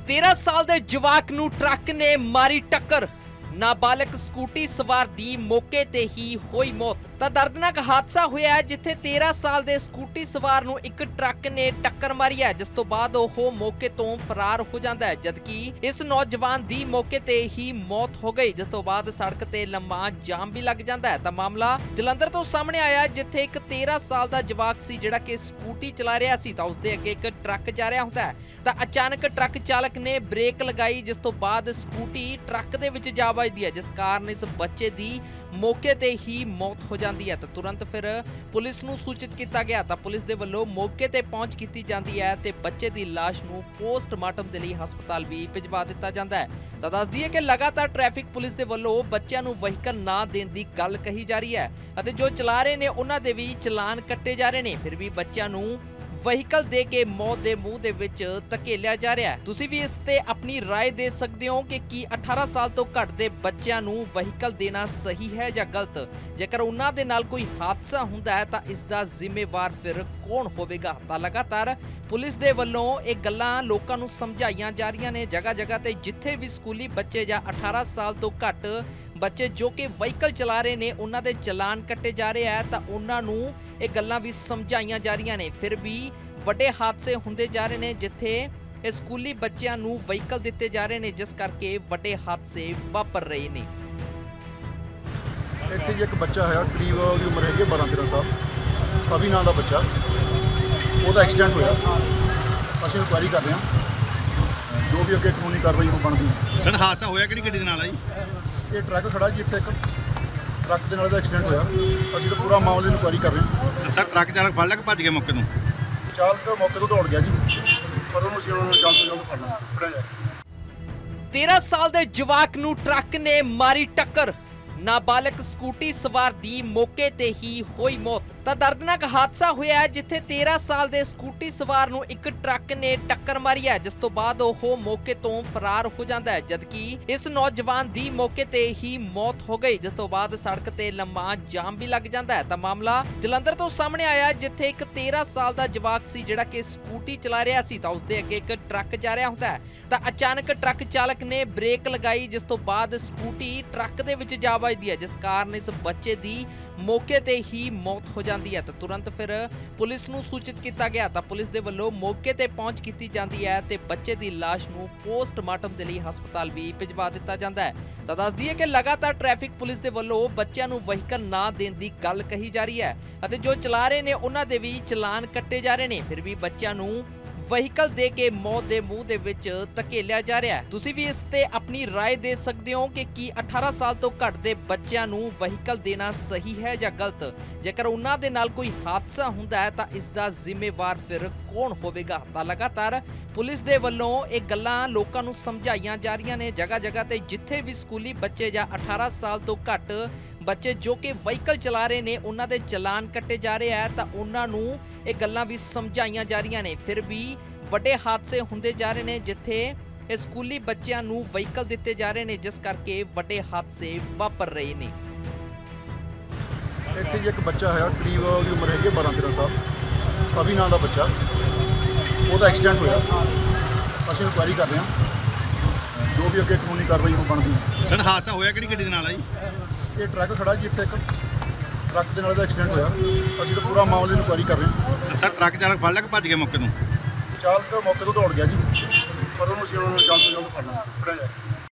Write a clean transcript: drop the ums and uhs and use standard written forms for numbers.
13 ਸਾਲ ਦੇ ਜਵਾਕ ਨੂੰ ਟਰੱਕ ਨੇ ਮਾਰੀ ਟੱਕਰ। ਨਾਬਾਲਗ ਸਕੂਟੀ ਸਵਾਰ ਦੀ ਮੌਕੇ ਤੇ ਹੀ ਹੋਈ ਮੌਤ। ਤਾਂ ਦਰਦਨਾਕ ਹਾਦਸਾ ਹੋਇਆ ਜਿੱਥੇ 13 ਸਾਲ ਦੇ ਸਕੂਟੀ ਸਵਾਰ ਨੂੰ ਇੱਕ ਟਰੱਕ ਨੇ ਟੱਕਰ ਮਾਰੀ ਹੈ, ਜਿਸ ਤੋਂ ਬਾਅਦ ਉਹ ਮੌਕੇ ਤੋਂ ਫਰਾਰ ਹੋ ਜਾਂਦਾ ਹੈ, ਜਦਕਿ ਇਸ ਨੌਜਵਾਨ ਦੀ ਮੌਕੇ ਤੇ ਹੀ ਮੌਤ ਹੋ ਗਈ, ਜਿਸ ਤੋਂ ਬਾਅਦ ਸੜਕ ਤੇ ਲੰਮਾ ਜਾਮ ਵੀ ਲੱਗ ਜਾਂਦਾ ਹੈ। ਤਾਂ ਮਾਮਲਾ ਜਲੰਧਰ ਤੋਂ ਸਾਹਮਣੇ ਆਇਆ ਜਿੱਥੇ ਇੱਕ 13 ਸਾਲ ਦਾ ਜਵਾਕ ਸੀ ਜਿਹੜਾ ਕਿ ਸਕੂਟੀ ਚਲਾ ਰਿਹਾ ਸੀ ਤਾਂ ਉਸਦੇ ਅੱਗੇ ਇੱਕ ਟਰੱਕ ਜਾ ਰਿਹਾ ਹੁੰਦਾ ਹੈ। ਤਾਂ ਅਚਾਨਕ ਟਰੱਕ ਚਾਲਕ ਨੇ ਬ੍ਰੇਕ ਲਗਾਈ, ਜਿਸ ਤੋਂ ਬਾਅਦ ਸਕੂਟੀ ਟਰੱਕ ਦੇ ਵਿੱਚ ਜਾ ਵੱਜਦੀ ਹੈ, ਜਿਸ ਕਾਰਨ ਇਸ ਬੱਚੇ ਦੀ ਮੌਕੇ ਤੇ ਹੀ ਮੌਤ ਹੋ ਜਾਂਦੀ ਹੈ। ਤਾਂ ਤੁਰੰਤ ਫਿਰ ਪੁਲਿਸ ਨੂੰ ਸੂਚਿਤ ਕੀਤਾ ਗਿਆ ਤਾਂ ਪੁਲਿਸ ਦੇ ਵੱਲੋਂ ਮੌਕੇ ਤੇ ਪਹੁੰਚ ਕੀਤੀ ਜਾਂਦੀ ਹੈ ਤੇ ਬੱਚੇ ਦੀ ਲਾਸ਼ ਨੂੰ ਪੋਸਟਮਾਰਟਮ ਦੇ ਲਈ ਹਸਪਤਾਲ ਵੀ ਭਿਜਵਾ ਦਿੱਤਾ ਜਾਂਦਾ ਹੈ। ਤਾਂ ਦੱਸ ਦਈਏ ਕਿ ਲਗਾਤਾਰ ਟ੍ਰੈਫਿਕ ਪੁਲਿਸ ਦੇ ਵੱਲੋਂ ਬੱਚਿਆਂ ਨੂੰ ਵਹੀਕਲ ਨਾ ਦੇਣ ਦੀ ਗੱਲ ਕਹੀ ਜਾ ਰਹੀ ਹੈ ਅਤੇ ਜੋ ਚਲਾ ਰਹੇ ਨੇ ਉਹਨਾਂ ਦੇ ਵੀ ਚਲਾਨ ਕੱਟੇ ਜਾ ਰਹੇ ਨੇ, ਫਿਰ ਵੀ ਬੱਚਿਆਂ ਨੂੰ ਵਹੀਕਲ ਦੇ ਕੇ ਮੌਤ ਦੇ ਮੂੰਹ ਦੇ ਵਿੱਚ ਧਕੇਲਿਆ ਜਾ ਰਿਹਾ ਹੈ। ਤੁਸੀਂ ਵੀ ਇਸ ਤੇ ਆਪਣੀ رائے ਦੇ ਸਕਦੇ ਹੋ ਕਿ ਕੀ 18 ਸਾਲ ਤੋਂ ਘੱਟ ਦੇ ਬੱਚਿਆਂ ਨੂੰ ਵਹੀਕਲ ਦੇਣਾ ਸਹੀ ਹੈ ਜਾਂ ਗਲਤ। ਜੇਕਰ ਉਹਨਾਂ ਦੇ ਨਾਲ ਕੋਈ ਹਾਦਸਾ ਹੁੰਦਾ ਹੈ ਤਾਂ ਇਸ ਦਾ ਜ਼ਿੰਮੇਵਾਰ ਫਿਰ ਕੌਣ ਹੋਵੇਗਾ। ਤਾਂ ਲਗਾਤਾਰ ਪੁਲਿਸ ਦੇ ਵੱਲੋਂ ਇਹ ਗੱਲਾਂ ਲੋਕਾਂ ਨੂੰ ਸਮਝਾਈਆਂ ਜਾ ਰਹੀਆਂ ਨੇ। ਜਗ੍ਹਾ ਜਗ੍ਹਾ ਤੇ ਜਿੱਥੇ ਵੀ ਸਕੂਲੀ ਬੱਚੇ ਜਾਂ 18 ਸਾਲ ਤੋਂ ਘੱਟ ਬੱਚੇ ਜੋ ਕਿ ਵਹੀਕਲ ਚਲਾ ਰਹੇ ਨੇ ਉਹਨਾਂ ਦੇ ਚਲਾਨ ਕੱਟੇ ਜਾ ਰਹੇ ਆ ਤਾਂ ਉਹਨਾਂ ਨੂੰ ਇਹ ਗੱਲਾਂ ਵੀ ਸਮਝਾਈਆਂ ਜਾ ਰਹੀਆਂ ਨੇ। ਫਿਰ ਵੀ ਵੱਡੇ ਹਾਦਸੇ ਹੁੰਦੇ ਜਾ ਰਹੇ ਨੇ ਜਿੱਥੇ ਇਹ ਸਕੂਲੀ ਬੱਚਿਆਂ ਨੂੰ ਵਹੀਕਲ ਦਿੱਤੇ ਜਾ ਰਹੇ ਨੇ, ਜਿਸ ਕਰਕੇ ਵੱਡੇ ਹਾਦਸੇ ਵਾਪਰ ਰਹੇ ਨੇ। ਇੱਥੇ ਇੱਕ ਬੱਚਾ ਹੋਇਆ, ਕਰੀਬ ਉਹਦੀ ਉਮਰ ਹੈਗੀ 12-13 ਸਾਲ, ਅਭੀ ਨਾਂ ਦਾ ਬੱਚਾ, ਉਹਦਾ ਐਕਸੀਡੈਂਟ ਹੋਇਆ। ਅਸੀਂ ਇਨਕੁਆਇਰੀ ਕਰ ਰਹੇ ਹਾਂ, ਜੋ ਵੀ ਅੱਗੇ ਕਾਨੂੰਨੀ ਕਾਰਵਾਈ ਉਹ ਬਣਦੀ। ਸਰ ਹਾਦਸਾ ਹੋਇਆ ਕਿਹੜੀ ਗੱਡੀ ਦੇ ਨਾਲ ਆ ਜੀ? ਇਹ ਟਰੱਕ ਖੜਾ ਜੀ, ਇੱਥੇ ਇੱਕ ਟਰੱਕ ਦੇ ਨਾਲ ਦਾ ਐਕਸੀਡੈਂਟ ਹੋਇਆ। ਅਸੀਂ ਤਾਂ ਪੂਰਾ ਮਾਮਲੇ ਦੀ ਇਨਕੁਆਇਰੀ ਕਰ ਰਹੇ ਹਾਂ। ਸਰ ਟਰੱਕ ਚਾਲਕ ਫੜ ਲਿਆ ਕਿ ਭੱਜ ਗਿਆ ਮੌਕੇ ਤੋਂ? ਚਾਲਕ ਮੌਕੇ ਤੋਂ ਦੌੜ ਗਿਆ ਜੀ, ਪਰ ਉਹਨੂੰ ਅਸੀਂ ਉਹਨਾਂ ਨੂੰ ਜਲਦ ਤੋਂ ਜਲਦ ਫੜਨਾ ਜਾਏ। 13 ਸਾਲ ਦੇ ਜਵਾਕ ਨੂੰ ਟਰੱਕ ਨੇ ਮਾਰੀ ਟੱਕਰ। ਨਾਬਾਲਗ ਸਕੂਟੀ ਸਵਾਰ ਦੀ ਮੌਕੇ ਤੇ ਹੀ ਹੋਈ ਮੌਤ। ਤਾਂ ਦਰਦਨਾਕ ਹਾਦਸਾ ਹੋਇਆ ਜਿੱਥੇ 13 ਸਾਲ ਦੇ ਸਕੂਟੀ ਸਵਾਰ ਨੂੰ ਇੱਕ ਟਰੱਕ ਨੇ ਟੱਕਰ ਮਾਰੀ ਹੈ, ਜਿਸ ਤੋਂ ਬਾਅਦ ਉਹ ਮੌਕੇ ਤੋਂ ਫਰਾਰ ਹੋ ਜਾਂਦਾ ਹੈ, ਜਦਕਿ ਇਸ ਨੌਜਵਾਨ ਦੀ ਮੌਕੇ ਤੇ ਹੀ ਮੌਤ ਹੋ ਗਈ, ਜਿਸ ਤੋਂ ਬਾਅਦ ਸੜਕ ਤੇ ਲੰਮਾ ਜਾਮ ਵੀ ਲੱਗ ਜਾਂਦਾ ਹੈ। ਤਾਂ ਮਾਮਲਾ ਜਲੰਧਰ ਤੋਂ ਸਾਹਮਣੇ ਆਇਆ ਜਿੱਥੇ ਇੱਕ 13 ਸਾਲ ਦਾ ਜਵਾਕ ਸੀ ਜਿਹੜਾ ਕਿ ਸਕੂਟੀ ਚਲਾ ਰਿਹਾ ਸੀ ਤਾਂ ਉਸਦੇ ਅੱਗੇ ਇੱਕ ਟਰੱਕ ਜਾ ਰਿਹਾ ਹੁੰਦਾ ਹੈ। ਤਾਂ ਅਚਾਨਕ ਟਰੱਕ ਚਾਲਕ ਨੇ ਬ੍ਰੇਕ ਲਗਾਈ, ਜਿਸ ਤੋਂ ਬਾਅਦ ਸਕੂਟੀ ਟਰੱਕ ਦੇ ਵਿੱਚ ਜਾ ਵੱਜਦੀ ਹੈ, ਜਿਸ ਕਾਰਨ ਇਸ ਬੱਚੇ ਦੀ ਮੌਕੇ ਤੇ ਹੀ ਮੌਤ ਹੋ ਜਾਂਦੀ ਹੈ। ਤਾਂ ਤੁਰੰਤ ਫਿਰ ਪੁਲਿਸ ਨੂੰ ਸੂਚਿਤ ਕੀਤਾ ਗਿਆ ਤਾਂ ਪੁਲਿਸ ਦੇ ਵੱਲੋਂ ਮੌਕੇ ਤੇ ਪਹੁੰਚ ਕੀਤੀ ਜਾਂਦੀ ਹੈ ਤੇ ਬੱਚੇ ਦੀ ਲਾਸ਼ ਨੂੰ ਪੋਸਟਮਾਰਟਮ ਦੇ ਲਈ ਹਸਪਤਾਲ ਵੀ ਭਿਜਵਾ ਦਿੱਤਾ ਜਾਂਦਾ ਹੈ। ਤਾਂ ਦੱਸ ਦਈਏ ਕਿ ਲਗਾਤਾਰ ਟ੍ਰੈਫਿਕ ਪੁਲਿਸ ਦੇ ਵੱਲੋਂ ਬੱਚਿਆਂ ਨੂੰ ਵਹੀਕਲ ਨਾ ਦੇਣ ਦੀ ਗੱਲ ਕਹੀ ਜਾ ਰਹੀ ਹੈ ਅਤੇ ਜੋ ਚਲਾ ਰਹੇ ਨੇ ਉਹਨਾਂ ਦੇ ਵੀ ਚਲਾਨ ਕੱਟੇ ਜਾ ਰਹੇ ਨੇ, ਫਿਰ ਵੀ ਬੱਚਿਆਂ ਨੂੰ ਵਹੀਕਲ ਦੇ ਕੇ ਮੌਤ ਦੇ ਮੂੰਹ ਦੇ ਵਿੱਚ ਧਕੇਲਿਆ ਜਾ ਰਿਹਾ ਹੈ। ਤੁਸੀਂ ਵੀ ਇਸ ਤੇ ਆਪਣੀ رائے ਦੇ ਸਕਦੇ ਹੋ ਕਿ ਕੀ 18 ਸਾਲ ਤੋਂ ਘੱਟ ਦੇ ਬੱਚਿਆਂ ਨੂੰ ਵਹੀਕਲ ਦੇਣਾ ਸਹੀ ਹੈ ਜਾਂ ਗਲਤ। ਜੇਕਰ ਉਹਨਾਂ ਦੇ ਨਾਲ ਕੋਈ ਹਾਦਸਾ ਹੁੰਦਾ ਹੈ ਤਾਂ ਇਸ ਦਾ ਜ਼ਿੰਮੇਵਾਰ ਫਿਰ ਕੌਣ ਹੋਵੇਗਾ। ਤਾਂ ਲਗਾਤਾਰ ਪੁਲਿਸ ਦੇ ਵੱਲੋਂ ਇਹ ਗੱਲਾਂ ਲੋਕਾਂ ਨੂੰ ਸਮਝਾਈਆਂ ਜਾ ਰਹੀਆਂ ਨੇ। ਜਗ੍ਹਾ ਜਗ੍ਹਾ ਤੇ ਜਿੱਥੇ ਵੀ ਸਕੂਲੀ ਬੱਚੇ ਜਾਂ 18 ਸਾਲ ਤੋਂ ਘੱਟ ਬੱਚੇ ਜੋ ਕਿ ਵਹੀਕਲ ਚਲਾ ਰਹੇ ਨੇ ਉਹਨਾਂ ਦੇ ਚਲਾਨ ਕੱਟੇ ਜਾ ਰਹੇ ਆ ਤਾਂ ਉਹਨਾਂ ਨੂੰ ਇਹ ਗੱਲਾਂ ਵੀ ਸਮਝਾਈਆਂ ਜਾ ਰਹੀਆਂ ਨੇ। ਫਿਰ ਵੀ ਵੱਡੇ ਹਾਦਸੇ ਹੁੰਦੇ ਜਾ ਰਹੇ ਨੇ ਜਿੱਥੇ ਇਹ ਸਕੂਲੀ ਬੱਚਿਆਂ ਨੂੰ ਵਹੀਕਲ ਦਿੱਤੇ ਜਾ ਰਹੇ ਨੇ, ਜਿਸ ਕਰਕੇ ਵੱਡੇ ਹਾਦਸੇ ਵਾਪਰ ਰਹੇ ਨੇ। ਇੱਥੇ ਇੱਕ ਬੱਚਾ ਹੋਇਆ, ਕਰੀਬ ਉਹਦੀ ਉਮਰ ਹੈਗੀ 12-13 ਸਾਲ, ਅਭੀ ਨਾਂ ਦਾ ਬੱਚਾ, ਉਹਦਾ ਐਕਸੀਡੈਂਟ ਹੋਇਆ। ਅਸੀਂ ਇਨਕੁਆਇਰੀ ਕਰ ਰਹੇ ਹਾਂ, ਜੋ ਵੀ ਅੱਗੇ ਕਾਨੂੰਨੀ ਕਾਰਵਾਈ ਉਹ ਬਣਦੀ। ਸਰ ਹਾਦਸਾ ਹੋਇਆ ਕਿਹੜੀ ਗੱਡੀ ਦੇ ਨਾਲ ਆ ਜੀ? ਇਹ ਟਰੱਕ ਖੜਾ ਜੀ, ਇੱਥੇ ਇੱਕ ਟਰੱਕ ਦੇ ਨਾਲ ਦਾ ਐਕਸੀਡੈਂਟ ਹੋਇਆ। ਅਸੀਂ ਤਾਂ ਪੂਰਾ ਮਾਮਲੇ ਦੀ ਇਨਕੁਆਇਰੀ ਕਰ ਰਹੇ ਹਾਂ। ਸਰ ਟਰੱਕ ਚਾਲਕ ਫੜ ਲਿਆ ਕਿ ਭੱਜ ਗਿਆ ਮੌਕੇ ਤੋਂ? ਚਾਲਕ ਮੌਕੇ ਤੋਂ ਦੌੜ ਗਿਆ ਜੀ, ਪਰ ਉਹਨੂੰ ਅਸੀਂ ਉਹਨਾਂ ਨੂੰ ਜਲਦ ਤੋਂ ਜਲਦ ਫੜਨਾ ਜਾਏ।